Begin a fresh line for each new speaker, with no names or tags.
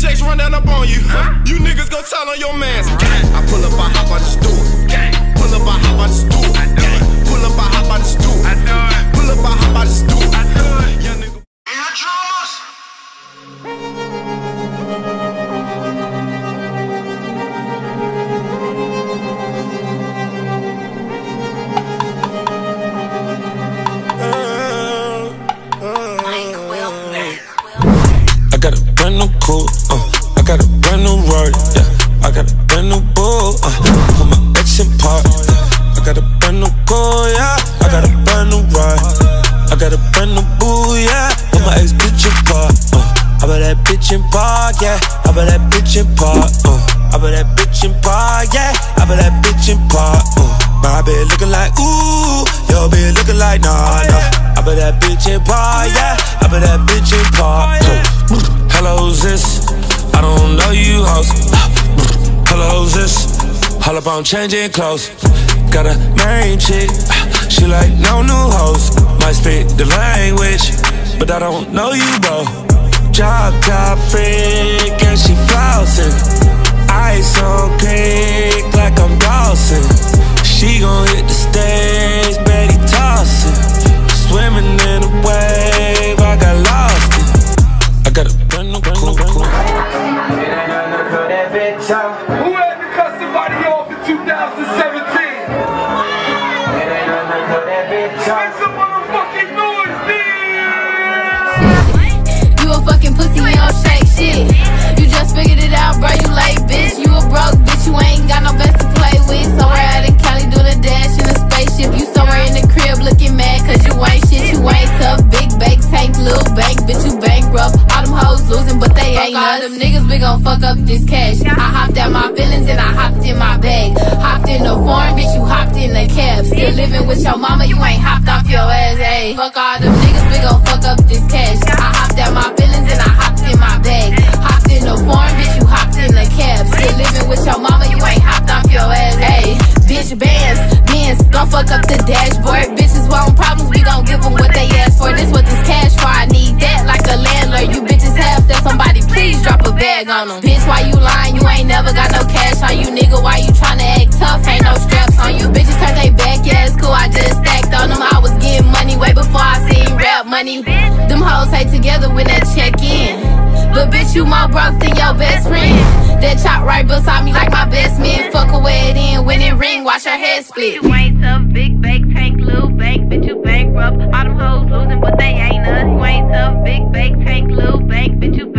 checks run down up on you. You niggas go tell on your mans. I pull up, I hop, I just do it. Pull up, I hop, I just do it. Pull up, I hop, I just do it. Pull up, I hop, I just do it. Young nigga.
I got a brand new coupe, I got a brand new Rari, yeah. I got a brand new bull, put my ex in park, yeah. I got a brand new car, yeah. I got a brand new ride, I got a brand new boo, yeah. Put my ex bitch in park, I bet that bitch in park, yeah. I bet that bitch in park, I bet that bitch in park, yeah. I bet that bitch in park, my bitch looking like ooh, your bitch looking like nah, nah. I bet that bitch in park, yeah. I bet that bitch in park. Hello, who's this? I don't know you, hoes. Hello, who's this? All up on changing clothes. Got a main chick, she like no new hoes. Might speak the language, but I don't know you, bro. Job top freak and she flossing. Ice on cake like I'm Dawson. She gon' hit the stage, Betty tossing. Swimming in a wave, I got lost in. I got a brand new coupe.
Who had to cut somebody off in 2017? Make some motherfucking noise, dude!
You a fucking pussy, you don't shake shit. You just figured it out, bro, you late, bitch. You a broke bitch, you ain't got no best to play with. Somewhere out in Cali doing a dash in a spaceship. You somewhere in the crib looking mad cause you ain't shit, you ain't tough. Big bank, tank, little bank, bitch, you bankrupt. All them hoes losing, but they ain't us. Them niggas, we gon' fuck up this cash. I hopped out my feelings and I hopped in my bag. Hopped in the foreign, bitch, you hopped in the cab. Still living with your mama, you ain't hopped off your ass, ayy. Fuck all them niggas, we gon' fuck up this cash. I hopped out my feelings and I hopped in my bag. Hopped in the foreign, bitch, you hopped in the cab. Still living with your mama, you ain't hopped off your ass, ayy. Bitch, bands, don't fuck up the dashboard. Bitches want problems, we gon' give them what they ask for. This what this cash for, I need that like a landlord. You bitches have said somebody please drop a bag on them. Bitch, why you lying? You ain't never got no cash on you, nigga. Why you tryna act tough? Ain't no straps on you. Bitches turn they back, yeah, it's cool, I just stacked on them. I was getting money way before I seen rap money. Them hoes hate together when they check in. But bitch, you more broke than your best friend. That chop right beside me like my best man. Fuck away it in when it ring, watch her head split.
You ain't tough, big bank, tank, little bank, bitch, you bankrupt. All them hoes losing, but they ain't us. You ain't tough, big bank, tank, little bank, bitch, you